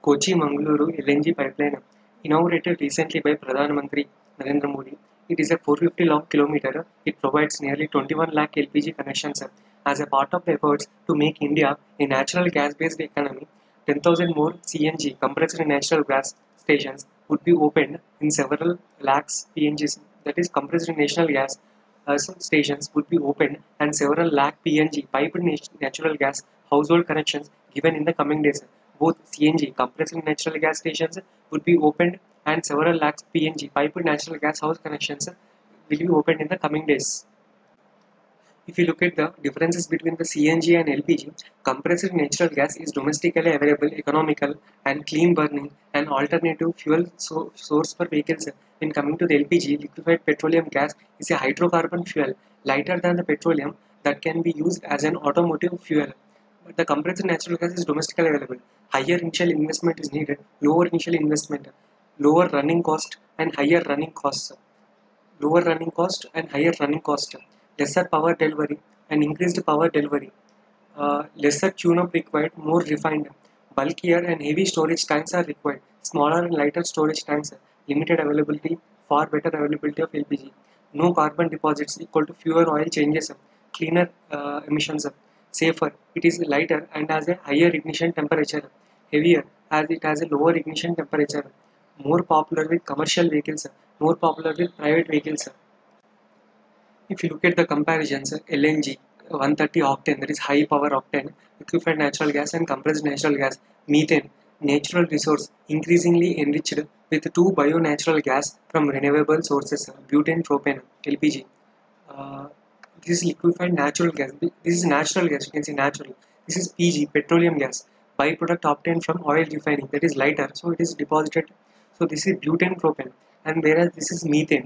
Kochi Mangaluru LNG pipeline inaugurated recently by Pradhan Mantri Narendra Modi. It is a 450 long kilometer. It provides nearly 21 lakh LPG connections as a part of the efforts to make India a natural gas based economy. 10,000 more CNG compressed natural gas stations would be opened in several lakhs PNGs, that is compressed natural gas stations would be opened and several lakh PNG piped natural gas household connections given in the coming days. Both CNG compressed natural gas stations would be opened and several lakhs PNG piped natural gas house connections will be opened in the coming days. If you look at the differences between the CNG and LPG, compressed natural gas is domestically available, economical, and clean burning, an alternative fuel source for vehicles. When coming to the LPG, liquefied petroleum gas is a hydrocarbon fuel lighter than the petroleum that can be used as an automotive fuel. But the compressed natural gas is domestically available. Higher initial investment is needed, lower initial investment, lower running cost and higher running costs. Lower running cost and higher running cost, lesser power delivery and increased power delivery, lesser tune-up required, more refined, bulkier and heavy storage tanks are required, smaller and lighter storage tanks, limited availability, far better availability of LPG, no carbon deposits equal to fewer oil changes, cleaner emissions, safer, it is lighter and has a higher ignition temperature, heavier as it has a lower ignition temperature, more popular with commercial vehicles, more popular with private vehicles. If you look at the comparisons, LNG 130 octane, that is high power octane, liquefied natural gas and compressed natural gas, methane, natural resource increasingly enriched with two bio-natural gas from renewable sources, butane, propane, LPG. Uh, this is liquefied natural gas. This is natural gas. You can see natural. This is PG, petroleum gas, byproduct obtained from oil refining. That is lighter, so it is deposited. So this is butane, propane, and whereas this is methane.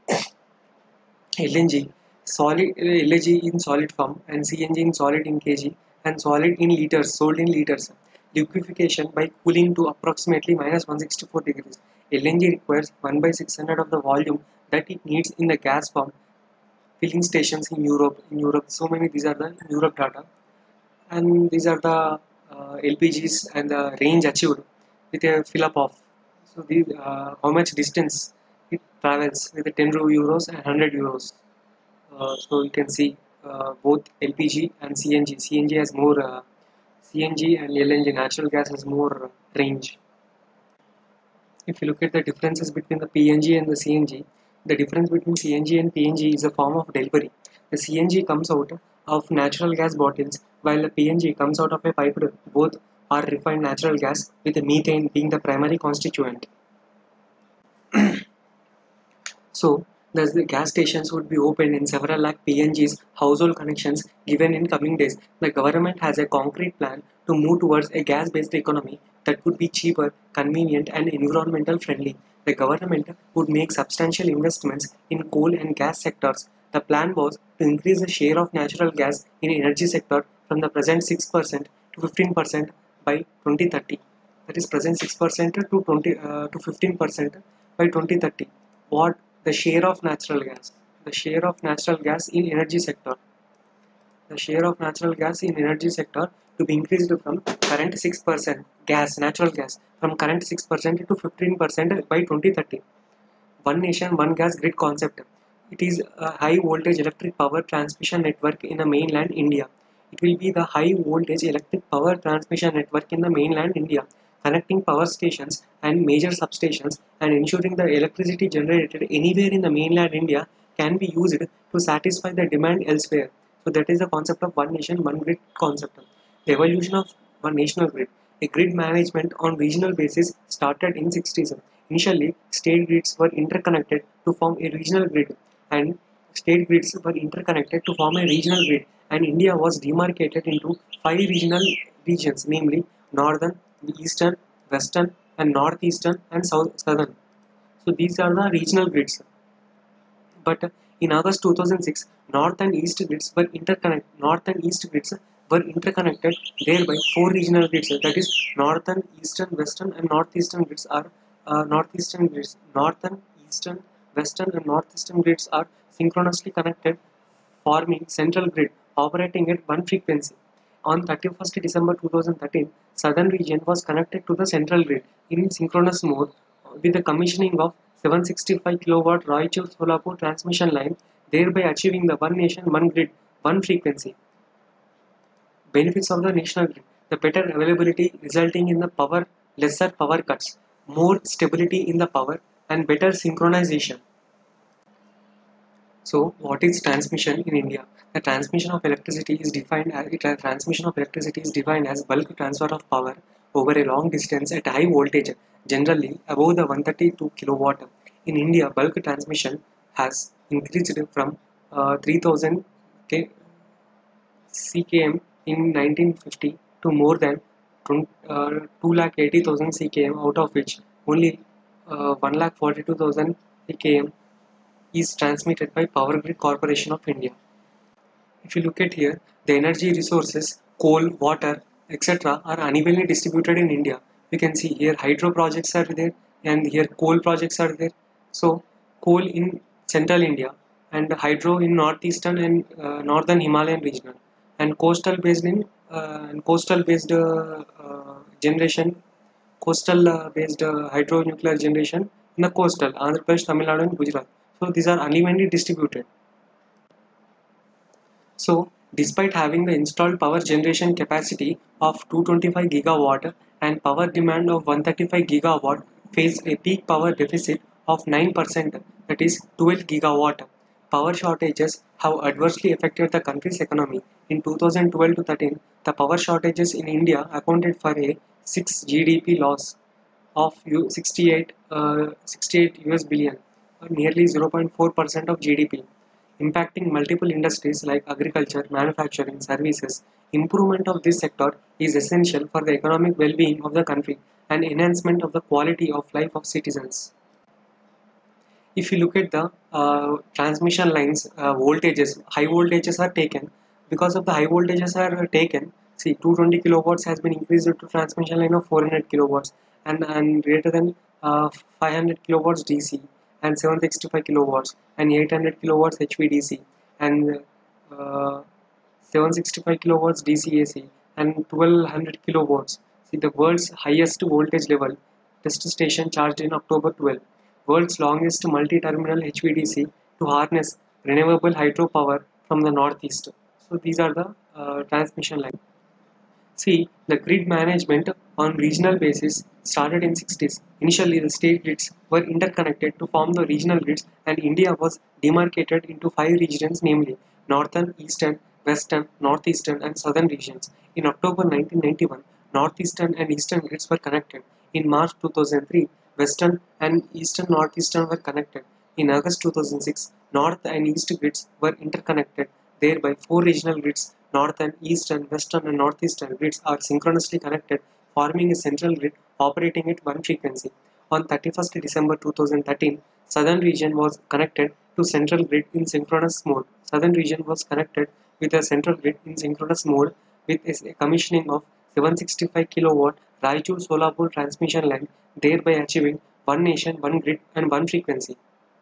LNG, solid LNG in solid form and CNG in solid in kg and solid in liters, sold in liters. Liquefaction by cooling to approximately minus 164 degrees. LNG requires 1 by 600 of the volume that it needs in the gas form. Filling stations in Europe. In Europe, so many. These are the Europe data, and these are the LPGs and the range achieved with a fill up of. So these how much distance it travels with the 10 euros and 100 euros. So you can see both LPG and CNG. CNG has more CNG and LNG natural gas has more range. If you look at the differences between the PNG and the CNG, the difference between CNG and PNG is a form of delivery. The CNG comes out of natural gas bottles while the PNG comes out of a pipe. Both are refined natural gas with the methane being the primary constituent. So, thus the gas stations would be opened in several lakh PNGs household connections given in coming days. The government has a concrete plan to move towards a gas-based economy that could be cheaper, convenient and environmental friendly. The government would make substantial investments in coal and gas sectors. The plan was to increase the share of natural gas in energy sector from the present 6% to 15% by 2030. That is present 6% to 15% by 2030. What the share of natural gas, the share of natural gas in energy sector, the share of natural gas in energy sector to be increased from current 6% gas, natural gas, from current 6% to 15% by 2030. One nation, one gas grid concept. It is a high voltage electric power transmission network in the mainland India. It will be the high voltage electric power transmission network in the mainland India, connecting power stations and major substations and ensuring the electricity generated anywhere in the mainland India can be used to satisfy the demand elsewhere. So that is the concept of one nation, one grid concept. The evolution of one national grid. A grid management on regional basis started in 60s. Initially, state grids were interconnected to form a regional grid, and state grids were interconnected to form a regional grid, and India was demarcated into five regional regions, namely northern, eastern, western, and northeastern and southern. So these are the regional grids. But in August 2006, North and East grids were interconnected. Thereby, four regional grids, that is, Northern, Eastern, Western, and Northeastern grids are Northeastern grids. Northern, Eastern, Western, and Northeastern grids are synchronously connected, forming central grid operating at one frequency. On 31st December 2013, southern region was connected to the central grid in synchronous mode with the commissioning of 765 kilowatt Raichur-Solapur transmission line, thereby achieving the one nation, one grid, one frequency. Benefits of the national grid: the better availability resulting in the lesser power cuts, more stability in the power, and better synchronization. So, what is transmission in India? The transmission of electricity is defined as bulk transfer of power over a long distance at high voltage, generally above the 132 kilowatt. In India, bulk transmission has increased from 3000 CKM in 1950 to more than 280,000 CKM, out of which only 142,000 CKM is transmitted by Power Grid Corporation of India. If you look at here, the energy resources, coal, water, etc. are unevenly distributed in India. You can see here hydro projects are there and here coal projects are there. So coal in central India and hydro in northeastern and northern Himalayan region, and coastal based generation, coastal based hydro nuclear generation in the coastal Andhra Pradesh, Tamil Nadu and Gujarat. So these are unevenly distributed. So, despite having the installed power generation capacity of 225 gigawatt and power demand of 135 gigawatt, face a peak power deficit of 9%, that is 12 gigawatt. Power shortages have adversely affected the country's economy. In 2012 to 13, the power shortages in India accounted for a 6 GDP loss of 68 US billion, nearly 0.4% of GDP, impacting multiple industries like agriculture, manufacturing, services. Improvement of this sector is essential for the economic well-being of the country and enhancement of the quality of life of citizens. If you look at the transmission lines, voltages, high voltages are taken. Because of the high voltages are taken, see 220 kilowatts has been increased to transmission line of 400 kilowatts and greater than 500 kilowatts DC and 765 kilowatts and 800 kilowatts HVDC and 765 kilowatts DC AC and 1200 kilowatts. See the world's highest voltage level test station charged in October 12. World's longest multi-terminal HVDC to harness renewable hydropower from the northeast. So these are the transmission lines. See, the grid management on regional basis started in 60s. Initially, the state grids were interconnected to form the regional grids, and India was demarcated into 5 regions, namely northern, eastern, western, northeastern, and southern regions. In October 1991, northeastern and eastern grids were connected. In March 2003, western and eastern northeastern were connected. In August 2006, north and east grids were interconnected. Thereby, 4 regional grids, northern, eastern, western, and northeastern grids, are synchronously connected, forming a central grid operating at one frequency. On 31st December 2013, southern region was connected to central grid in synchronous mode. Southern region was connected with a central grid in synchronous mode with a commissioning of 765 kilowatt Raichur-Solapur transmission line, thereby achieving one nation, one grid, and one frequency.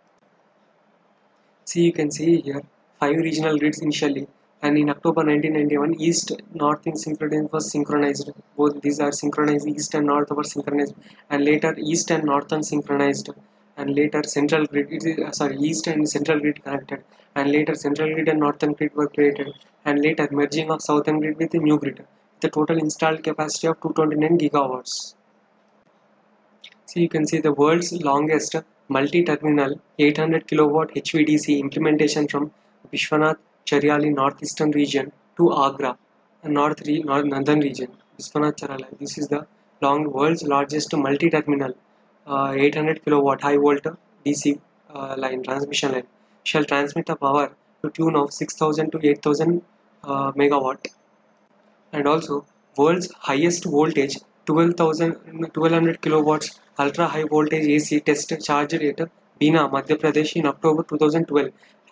See, you can see here 5 regional grids initially, and in October 1991, East North in synchronized was synchronized. Both these are synchronized, East and North were synchronized, and later East and Northern synchronized, and later Central Grid, East and Central Grid connected, and later Central Grid and Northern Grid were created, and later merging of Southern Grid with the new grid. The total installed capacity of 229 gigawatts. So you can see the world's longest multi-terminal 800 kilowatt HVDC implementation from Vishwanath Chariali northeastern region to Agra, northern region. Vishwanath Chariali. This is the world's largest multi-terminal 800 kilowatt high voltage DC line, transmission line. Shall transmit the power to tune of 6000 to 8000 megawatt, and also world's highest voltage 1200 kilowatts ultra high voltage AC test charged at Bina, Madhya Pradesh in October 2012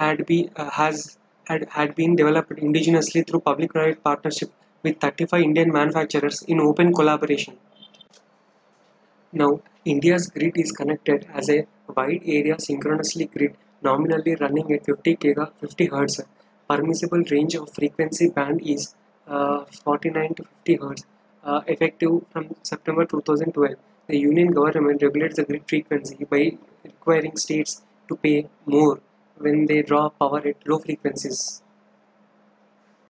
had been developed indigenously through public-private partnership with 35 Indian manufacturers in open collaboration. Now, India's grid is connected as a wide area synchronously grid nominally running at 50 Hz. Permissible range of frequency band is 49 to 50 Hz, effective from September 2012. The Union government regulates the grid frequency by requiring states to pay more when they draw power at low frequencies.